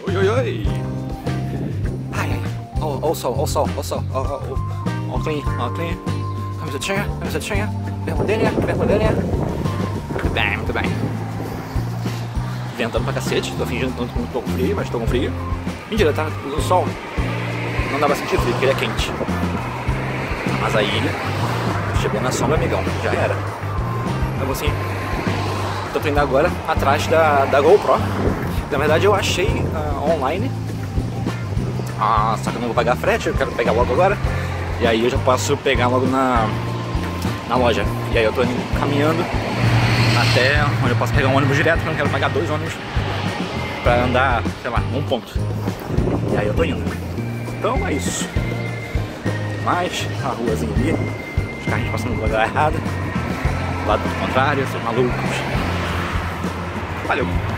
Oi, oi, oi. Ai, ai. Ó o sol, ó o sol, ó o sol. Ó o clean, ó o clean. Camisetinha. Bermudinha. Muito bem, muito bem. Ventando pra cacete. Tô fingindo que tô com frio, mas tô com frio. Mentira, tá? O sol não dá pra sentir frio, porque ele é quente. Mas aí chegou na sombra, amigão. Já era. Eu vou assim. Tô indo agora atrás da GoPro. Na verdade eu achei online. Só que eu não vou pagar frete, eu quero pegar logo agora. E aí eu já posso pegar logo na loja. E aí eu tô caminhando até onde eu posso pegar um ônibus direto, porque eu não quero pagar 2 ônibus pra andar, sei lá, 1 ponto. E aí eu tô indo. Então é isso. Mais a ruazinha ali, os carrinhos passando no lugar errado, lado contrário, seus malucos. Valeu!